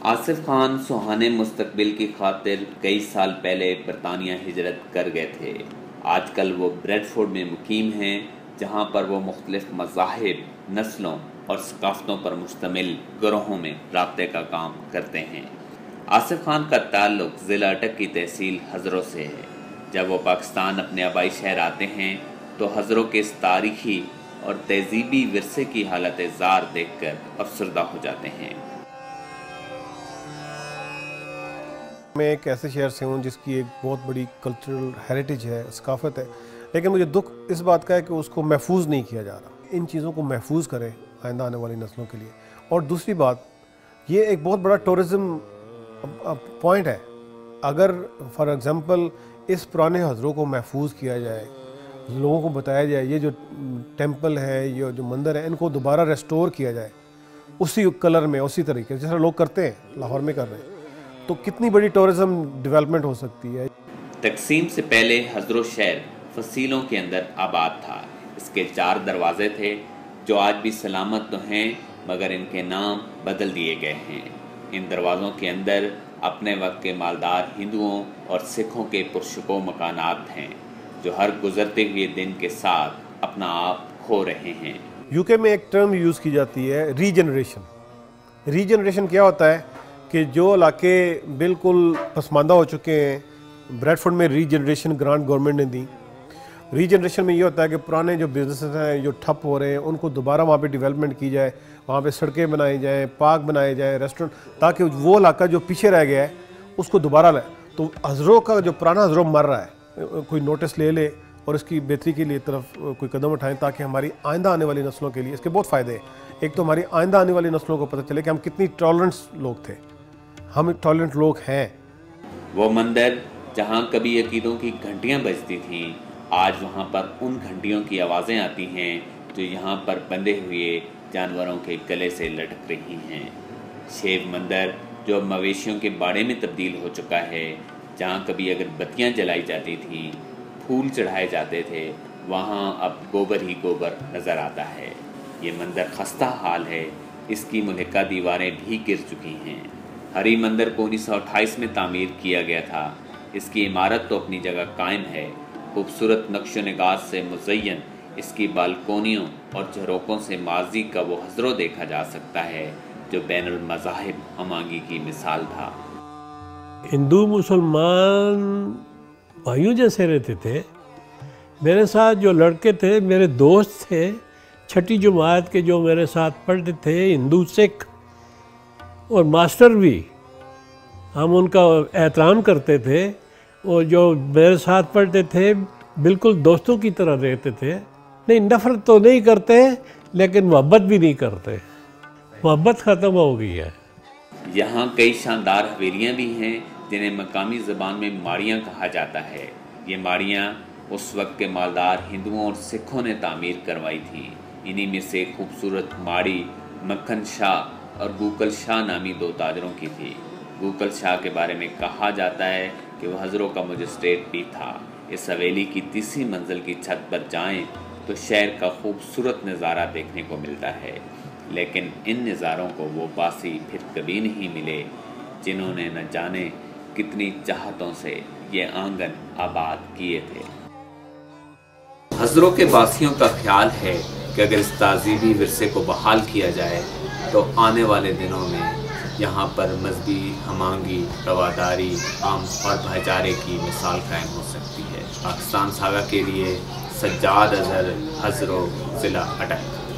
آصف خان سہانے مستقبل کی خاطر کئی سال پہلے برطانیہ ہجرت کر گئے تھے۔ آج کل وہ بریڈ فورڈ میں مقیم ہیں، جہاں پر وہ مختلف مذاہب، نسلوں اور ثقافتوں پر مشتمل گروہوں میں رابطے کا کام کرتے ہیں۔ آصف خان کا تعلق ضلع اٹک کی تحصیل ہزروں سے ہے۔ جب وہ پاکستان اپنے آبائی شہر آتے ہیں تو ہزروں کے اس تاریخی اور تہذیبی ورثے کی حالت زار دیکھ کر افسردہ ہو جاتے ہیں۔ میں ایک ایسے شہر سے ہوں جس کی ایک بہت بڑی کلچرل ہیریٹیج ہے، ثقافت ہے، لیکن مجھے دکھ اس بات کا ہے کہ اس کو محفوظ نہیں کیا جا رہا۔ ان چیزوں کو محفوظ کریں آئندہ آنے والی نسلوں کے لیے۔ اور دوسری بات، یہ ایک بہت بڑا ٹورزم پوائنٹ ہے۔ اگر فار ایگزامپل اس پرانے ہزروں کو محفوظ کیا جائے، لوگوں کو بتایا جائے یہ جو ٹیمپل ہے، یہ جو مندر ہے، ان کو دوبارہ ریسٹور کیا جائے اسی کلر میں، اسی طریقے جیسا لوگ کرتے ہیں، لاہور میں کر رہے ہیں، تو کتنی بڑی ٹورزم ڈیولپمنٹ ہو سکتی ہے۔ تقسیم سے پہلے ہزرو شہر فصیلوں کے اندر آباد تھا۔ اس کے 4 دروازے تھے جو آج بھی سلامت تو ہیں، مگر ان کے نام بدل دیے گئے ہیں۔ ان دروازوں کے اندر اپنے وقت کے مالدار ہندوؤں اور سکھوں کے پرشکو مکانات ہیں، جو ہر گزرتے ہوئے دن کے ساتھ اپنا آپ کھو رہے ہیں۔ یو کے میں ایک ٹرم یوز کی جاتی ہے، ری جنریشن۔ ری جنریشن کیا ہوتا ہے کہ جو علاقے بالکل پسماندہ ہو چکے ہیں، بریڈ فورڈ میں ری جنریشن گرانٹ گورنمنٹ نے دی۔ ری جنریشن میں یہ ہوتا ہے کہ پرانے جو بزنسز ہیں جو ٹھپ ہو رہے ہیں ان کو دوبارہ وہاں پہ ڈیولپمنٹ کی جائے، وہاں پہ سڑکیں بنائی جائیں، پارک بنائے جائیں، ریسٹورنٹ، تاکہ وہ علاقہ جو پیچھے رہ گیا ہے اس کو دوبارہ لائے۔ تو ہزروں کا جو پرانا ہزروں مر رہا ہے، کوئی نوٹس لے لے اور اس کی بہتری کے لیے طرف کوئی قدم اٹھائیں، تاکہ ہماری آئندہ آنے والی نسلوں کے لیے اس کے بہت فائدے ہیں۔ ایک تو ہماری آئندہ آنے والی نسلوں کو پتہ چلے کہ ہم کتنی ٹالرنٹس لوگ تھے، ہم ٹالرنٹ لوگ ہیں۔ وہ مندر جہاں کبھی عقیدوں کی گھنٹیاں بجتی تھیں، آج وہاں پر ان گھنٹیوں کی آوازیں آتی ہیں جو یہاں پر بندھے ہوئے جانوروں کے گلے سے لٹک رہی ہیں۔ شیو مندر جو اب مویشیوں کے باڑے میں تبدیل ہو چکا ہے، جہاں کبھی اگر بتیاں جلائی جاتی تھیں، پھول چڑھائے جاتے تھے، وہاں اب گوبر ہی گوبر نظر آتا ہے۔ یہ مندر خستہ حال ہے، اس کی ملحقہ دیواریں بھی گر چکی ہیں۔ ہری مندر کو 1928 میں تعمیر کیا گیا تھا۔ اس کی عمارت تو اپنی جگہ قائم ہے، خوبصورت نقش و نگار سے مزین اس کی بالکونیوں اور جھروکوں سے ماضی کا وہ ہزروں دیکھا جا سکتا ہے جو بین المذاہب ہمانگی کی مثال تھا۔ ہندو مسلمان بھائیوں جیسے رہتے تھے۔ میرے ساتھ جو لڑکے تھے، میرے دوست تھے، چھٹی جماعت کے جو میرے ساتھ پڑھتے تھے، ہندو سکھ اور ماسٹر بھی، ہم ان کا احترام کرتے تھے، اور جو میرے ساتھ پڑھتے تھے بالکل دوستوں کی طرح رہتے تھے۔ نہیں، نفرت تو نہیں کرتے، لیکن محبت بھی نہیں کرتے۔ محبت ختم ہو گئی ہے۔ یہاں کئی شاندار حویلیاں بھی ہیں جنہیں مقامی زبان میں ماڑیاں کہا جاتا ہے۔ یہ ماڑیاں اس وقت کے مالدار ہندوؤں اور سکھوں نے تعمیر کروائی تھیں۔ انہی میں سے خوبصورت ماڑی مکھن شاہ اور گوکل شاہ نامی 2 تاجروں کی تھی۔ گوکل شاہ کے بارے میں کہا جاتا ہے کہ وہ ہزروں کا مجسٹریٹ بھی تھا۔ اس حویلی کی 3ری منزل کی چھت پر جائیں تو شہر کا خوبصورت نظارہ دیکھنے کو ملتا ہے، لیکن ان نظاروں کو وہ باسی پھر کبھی نہیں ملے جنہوں نے نہ جانے کتنی چاہتوں سے یہ آنگن آباد کیے تھے۔ ہزروں کے باسیوں کا خیال ہے کہ اگر اس تہذیبی ورثے کو بحال کیا جائے تو آنے والے دنوں میں یہاں پر مذہبی ہمانگی، رواداری، امن اور بھائی چارے کی مثال قائم ہو سکتی ہے۔ پاکستان ساگا کے لیے سجاد اظہر، ہزروں، ضلع اٹک۔